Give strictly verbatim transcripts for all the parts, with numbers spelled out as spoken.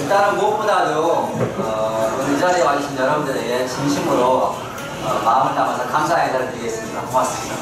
일단은 무엇보다도 어, 오늘 이 자리에 와주신 여러분들에게 진심으로 어, 마음을 담아서 감사의 인사를 드리겠습니다. 고맙습니다.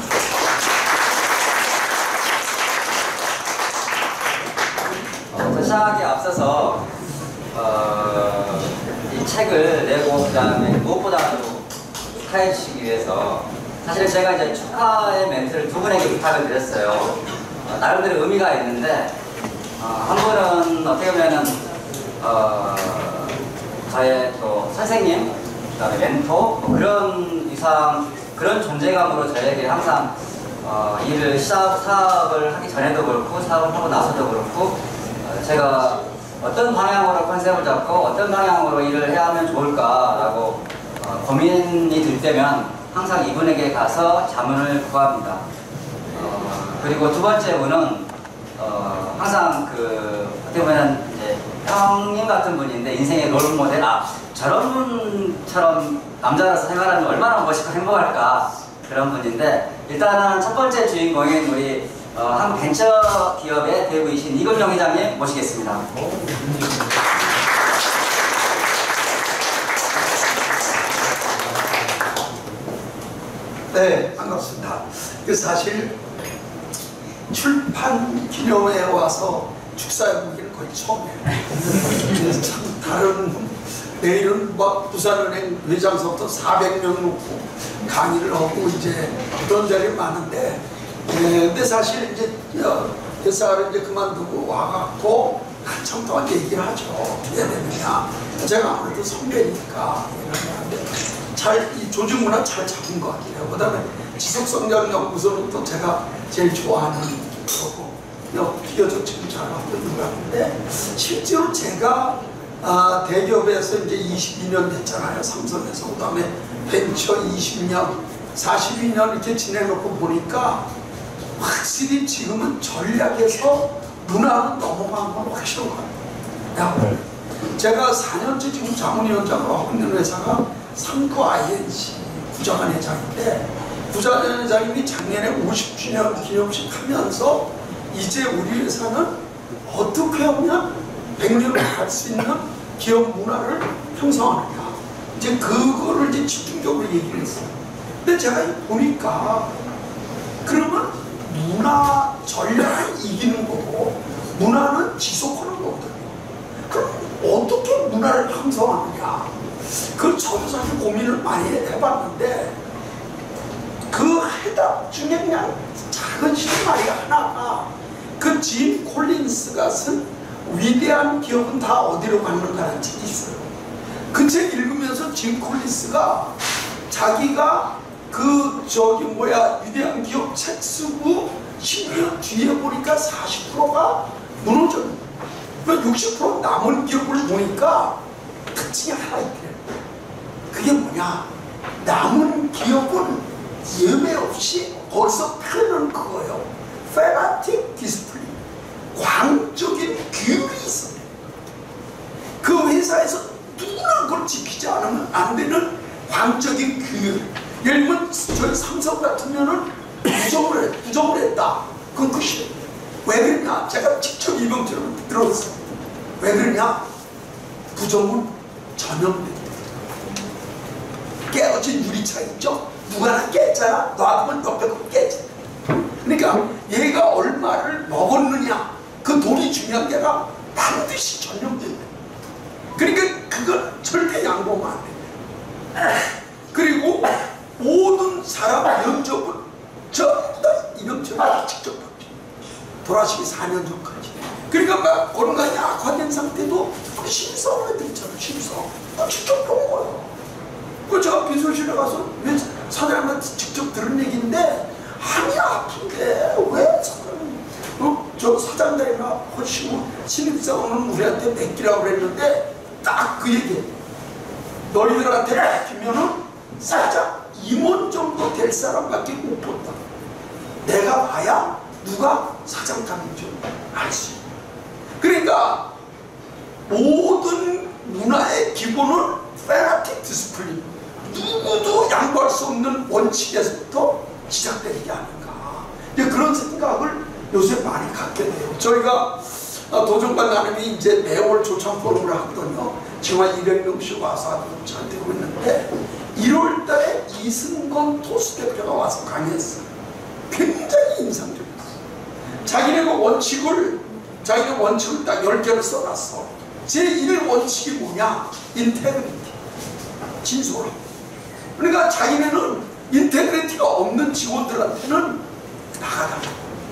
어, 시작하기에 앞서서 어, 이 책을 내고 그 다음에 무엇보다도 축하해 주시기 위해서 사실 제가 이제 축하의 멘트를 두 분에게 부탁을 드렸어요. 어, 나름대로 의미가 있는데 어, 한 분은 어떻게 보면은 어, 저의 또 선생님, 그 다음에 멘토 뭐 그런 이상 그런 존재감으로 저에게 항상 어, 일을 시작, 사업을 하기 전에도 그렇고 사업을 하고 나서도 그렇고 어, 제가 어떤 방향으로 컨셉을 잡고 어떤 방향으로 일을 해야 하면 좋을까라고 어, 고민이 들 때면 항상 이분에게 가서 자문을 구합니다. 어, 그리고 두 번째 분은 어, 항상 그 어떻게 보면 이제 형님 같은 분인데 인생의 롤모델, 아 저런 분처럼 남자로서 생활하면 얼마나 멋있고 행복할까 그런 분인데 일단은 첫 번째 주인공인 우리 어, 한 벤처 기업의 대부이신 이근영 회장님 모시겠습니다. 네, 반갑습니다. 그 사실 출판 기념회에 와서 축사해 보기는 거의 처음이에요. 그래서 참 다른 내일은 막 부산은행 회장서부터 사백 명 놓고 강의를 하고 이제 그런 자리가 많은데, 예, 근데 사실 이제 회사를 이제 그만두고 와갖고 한참 동안 얘기를 하죠. 어떻게 해야 되느냐. 제가 아무래도 선배니까 잘 이 조직 문화 잘 잡은 것 같아요. 그다음에 지속성장연구소는 또 제가 제일 좋아하는 거고 비교적 지금 잘하고 있는 것 같은데, 실제로 제가 아, 대기업에서 이제 이십이 년 됐잖아요. 삼성에서. 그 다음에 벤처 이십 년, 사십이 년 이렇게 지내놓고 보니까 확실히 지금은 전략에서 문화로 넘어간 건 확실한 것 같아요. 제가 사 년째 지금 자문위원장으로 하고 있는 회사가 삼코 아이엔씨 부장한 회장인데, 부장한 회장님이 작년에 오십 주년 기념식 하면서 이제 우리 회사는 어떻게 하면 백 년을 갈 수 있는 기업 문화를 형성하느냐, 이제 그거를 이제 집중적으로 얘기를 했어요. 근데 제가 보니까 그러면 문화 전략은 이기는 거고 문화는 지속하는 거거든요. 그럼 어떻게 문화를 형성하느냐, 그걸 저도 사실 고민을 많이 해봤는데 그 해답 중에 그냥 작은 실마리 하나가 그 짐 콜린스가 쓴 위대한 기업은 다 어디로 갔는가라는 책이 있어요. 그 책 읽으면서 짐 콜린스가 자기가 그 저기 뭐야 위대한 기업 책 쓰고 십 년 뒤에 보니까 사십 퍼센트가 무너졌는데 육십 퍼센트 남은 기업을 보니까 특징이 하나 있대요. 그게 뭐냐, 남은 기업은 예외 없이 벌써 표현은 그거예요. 페나틱 디스플레이, 광적인 규율이 있어요. 그 회사에서 누구나 그걸 지키지 않으면 안 되는 광적인 규율. 예를 들면 저희 삼성 같으면은 부정을, 했, 부정을 했다. 그건 끝이에요. 왜 그러냐, 제가 직접 이명처럼 들었어요. 왜 그러냐, 부정은 전염된다. 깨어진 유리창 있죠? 누가 나 깼잖아. 놔두면 너 빼고 깨지. 그러니까 얘가 얼마를 먹었느냐, 그 돈이 중요한 게 아니라 반드시 전염된다. 그러니까 그걸 절대 양보하면 안 된다. 그리고 모든 사람 면접은 전부 다 이명철이 직접 받죠. 돌아가시기 사 년 전까지. 그러니까 막 건강이 악화된 상태도 심사를 해드리잖아요. 심사. 직접 본 거예요. 그 제가 비서실에 가서 왜 사장님한테 직접 들은 얘기인데, 한이 아픈데 왜 사장님, 어? 저 사장들이나 훨씬 신입사원은 우리한테 맡기라고 그랬는데 딱 그 얘기. 너희들한테 맡기면은 살짝 임원 정도 될 사람밖에 못 본다. 내가 봐야 누가 사장감인지 알 수 있다. 그러니까 모든 문화의 기본은 페나틱 디스플레이, 누구도 양보할 수 없는 원칙에서부터 시작되는 게 아닌가. 그런 생각을 요새 많이 갖게 돼요. 저희가 어, 도전관 나눔이 이제 매월 조창 포럼을 하거든요. 지금 한 이백 명씩 와서 아주 잘 되고 있는데 일월 달에 이승건 토스 대표가 와서 강의했어요. 굉장히 인상적이었어요. 자기네가 원칙을 자기네 원칙을 딱 열 개를 써놨어. 제일 원칙이 뭐냐? 인테그리티, 진솔함. 그러니까 자기네는 인테그리티가 없는 직원들한테는 나가달라고,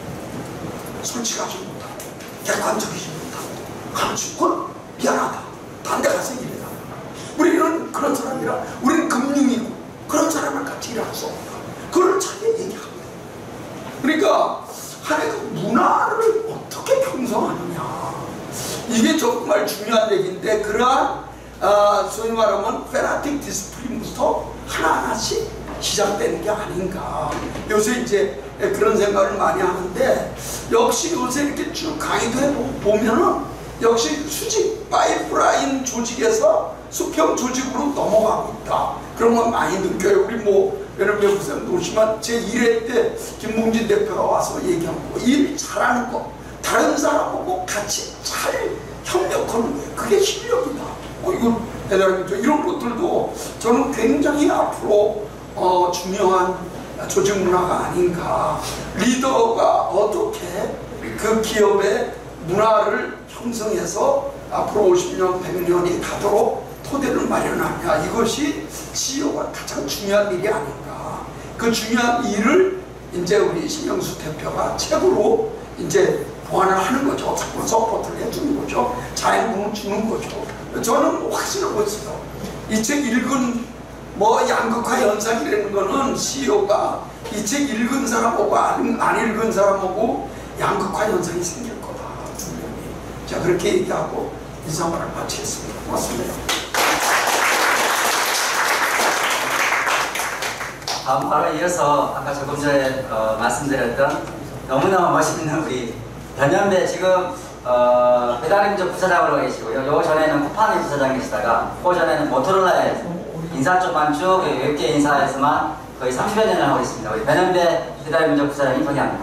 솔직하지 못하고 객관적이지 못하고 감추고 미안하다, 딴 데 가서 일해라. 우리는 그런 사람이라, 우리는 금융이고 그런 사람을 같이 일할 수 없다. 그걸 자기가 얘기합니다. 그러니까 하나의 그 문화를 어떻게 형성하느냐, 이게 정말 중요한 얘기인데, 그러한 어, 소위 말하면 페나틱 디스플린부터 하나하나씩 시작되는 게 아닌가. 요새 이제 그런 생각을 많이 하는데, 역시 요새 이렇게 쭉 강의도 해보면은 역시 수직 파이프라인 조직에서 수평 조직으로 넘어가고 있다. 그런 건 많이 느껴요. 우리 뭐 여러분 선생님도 오시면 제 일 회 때 김봉진 대표가 와서 얘기한 거, 일 잘하는 거, 다른 사람하고 같이 잘 협력하는 거예요. 그게 실력이다. 어, 이거 대단하죠. 이런 것들도 저는 굉장히 앞으로 어, 중요한 조직 문화가 아닌가. 리더가 어떻게 그 기업의 문화를 형성해서 앞으로 오십 년, 백 년이 가도록 토대를 마련하냐. 이것이 씨이오가 가장 중요한 일이 아닌가. 그 중요한 일을 이제 우리 신명수 대표가 책으로 이제 보완을 하는 거죠. 자꾸 서포트를 해주는 거죠. 자양분을 주는 거죠. 저는 확신하고 있어요. 이 책 읽은 뭐 양극화 현상이라는 거는 씨이오가 이 책 읽은 사람하고 안, 안 읽은 사람하고 양극화 현상이 생길 거다. 자, 그렇게 얘기하고 인사말을 마치겠습니다. 고맙습니다. 다음 바로 이어서 아까 조금 전에 어, 말씀드렸던 너무너무 멋있는 우리 변현배, 지금 어, 배달임조 부사장으로 계시고요. 요 전에는 쿠팡의 부사장 계시다가 그 전에는 모토로라에 인사 쪽만 쭉 웹계 인사에서만 거의 삼십여 년을 하고 있습니다. 우리 변현배 배달임조 부사장이 건의합니다.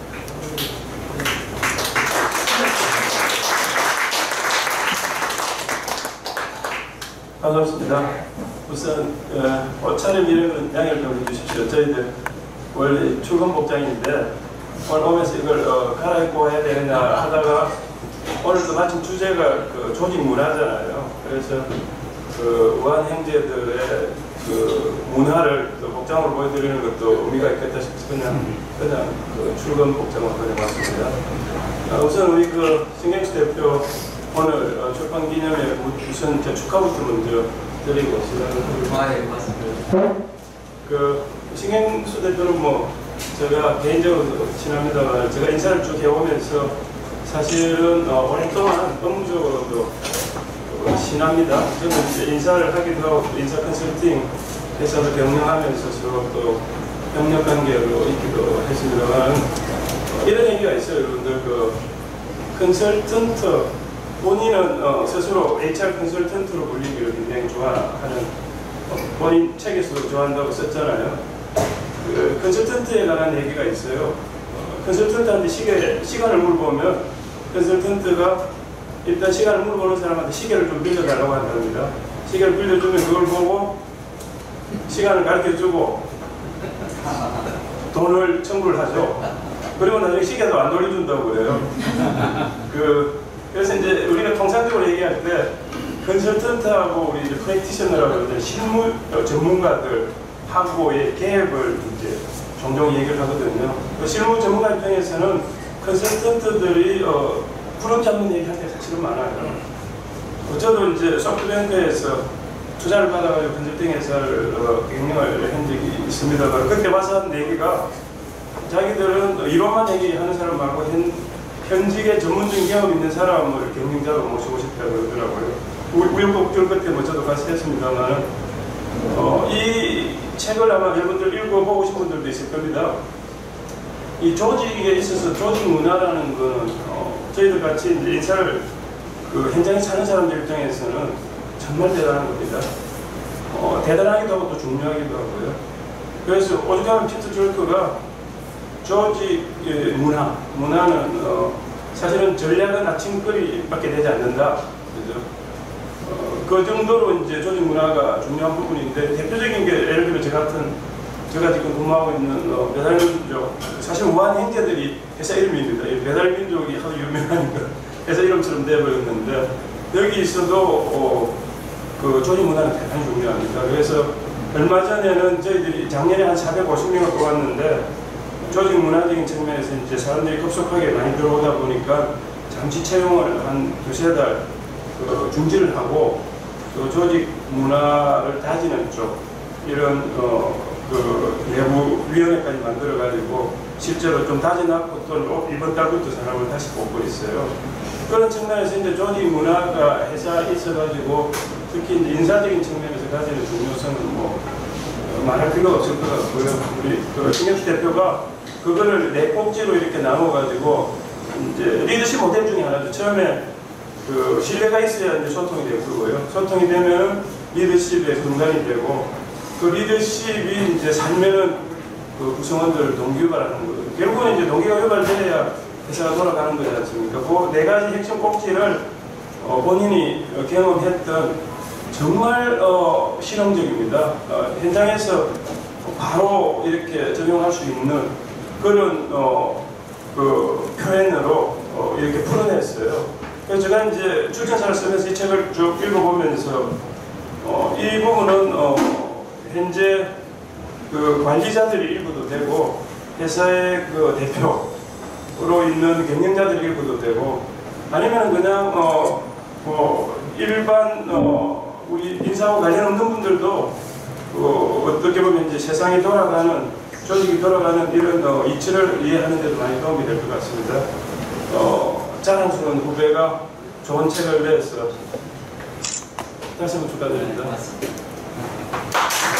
반갑습니다. 우선 어, 옷차림 이름은 양해를 좀 해주십시오. 저희들 원래 출근 복장인데 오늘 오면서 이걸 어, 갈아입고 해야 되느냐 하다가 오늘도 마침 주제가 그 조직 문화잖아요. 그래서 그 우한 형제들의 그 문화를 또 복장으로 보여드리는 것도 의미가 있겠다 싶어서 그냥 그냥 그 출근 복장으로 그냥 왔습니다. 아, 우선 우리 그 신경수 대표 오늘 어, 출판 기념에 우선 제 축하부터 먼저 드리고 시작을 아, 예, 고맙습니다. 그 신경수 대표는 뭐 제가 개인적으로 친합니다만 제가 인사를 쭉 해오면서 사실은 어, 오랫동안 업무적으로도 어, 친합니다. 저는 이제 인사를 하기도 하고 인사 컨설팅 회사를 경영하면서 서로 또 협력 관계로 있기도 했습니다만 어, 이런 얘기가 있어요. 여러분들 그 컨설턴트 본인은 어, 스스로 에이치알 컨설턴트로 불리기를 굉장히 좋아하는 어, 본인 책에서도 좋아한다고 썼잖아요. 그 컨설턴트에 관한 얘기가 있어요. 어, 컨설턴트한테 시계, 시간을 물어보면 컨설턴트가 일단 시간을 물어보는 사람한테 시계를 좀 빌려달라고 한답니다. 시계를 빌려주면 그걸 보고 시간을 가르쳐주고 돈을 청구를 하죠. 그리고 나중에 시계도 안 돌려준다고 그래요. 그, 그래서 이제 우리가 통상적으로 얘기할 때 컨설턴트하고 우리 이제 프랙티셔너라고 이제 실무 전문가들 하고의 갭을 이제 종종 얘기를 하거든요. 그 실무 전문가 입장에서는 컨설턴트들이 어, 구름 잡는 얘기 할 때 사실은 많아요. 저도 이제 소프트뱅크에서 투자를 받아가지고 컨설팅 회사를 어, 경영을 한 적이 있습니다만 그때 와서 한 얘기가 자기들은 이론만 얘기하는 사람 말고 현, 현직에 전문적인 경험 있는 사람을 경영자로 모시고 싶다고 그러더라고요. 우여곡절 끝에 뭐 저도 같이 했습니다만 어, 이 책을 아마 여러분들 읽어보고 싶은 분들도 있을 겁니다. 이 조직에 있어서 조직 문화라는 거는 어, 저희들 같이 이제 인사를 그 현장에 사는 사람들 입장에서는 정말 대단한 겁니다. 어, 대단하기도 하고 또 중요하기도 하고요. 그래서 오죽하면 피터 졸크가 조직의 문화, 문화는 어, 사실은 전략은 아침거리밖에 되지 않는다. 그죠? 어, 그 정도로 이제 조직 문화가 중요한 부분인데 대표적인 게 예를 들면 저 같은 제가 지금 근무하고 있는 어, 배달민족 사실 우한 형제들이 회사 이름입니다. 이 배달민족이 하도 유명하니까 회사 이름처럼 되어버렸는데 여기 있어도 어, 그 조직 문화는 대단히 중요합니다. 그래서 얼마 전에는 저희들이 작년에 한 사백오십 명을 뽑았는데 조직 문화적인 측면에서 이제 사람들이 급속하게 많이 들어오다 보니까 잠시 채용을 한 두세 달 그 중지를 하고 그 조직 문화를 다지는 쪽 이런 어, 그 내부 위원회까지 만들어 가지고 실제로 좀 다져놨고 또 이번 달부터 사람을 다시 뽑고 있어요. 그런 측면에서 이제 조직 문화가 회사에 있어가지고 특히 이제 인사적인 측면에서 가지는 중요성은 뭐 어, 말할 필요가 없을 것 같고요. 우리 그 신경수 대표가 그거를 네 꼭지로 이렇게 나눠가지고 이제 리더십 모델 중에 하나죠. 처음에 그 신뢰가 있어야 이제 소통이 되고요. 소통이 되면 리더십의 근간이 되고 그 리더십이 이제 살면은 그 구성원들을 동기유발하는 거예요. 결국은 이제 동기가 유발돼야 회사가 돌아가는 거지 않습니까? 그 네 가지 핵심 꼭지를 어, 본인이 경험했던 정말 어, 실용적입니다. 어, 현장에서 바로 이렇게 적용할 수 있는 그런 어, 그 표현으로 어, 이렇게 풀어냈어요. 그래서 제가 이제 출전사를 쓰면서 이 책을 쭉 읽어보면서 어, 이 부분은 어, 현재 그 관리자들이 읽어도 되고 회사의 그 대표로 있는 경영자들이 읽어도 되고 아니면 그냥 어, 뭐 일반 어, 우리 인사하고 관련 없는 분들도 그 어떻게 보면 이제 세상이 돌아가는 조직이 돌아가는 이런 어, 이치를 이해하는 데도 많이 도움이 될 것 같습니다. 어, 자랑스러운 후배가 좋은 책을 내서 다시 한번 축하드립니다. 네, 고맙습니다.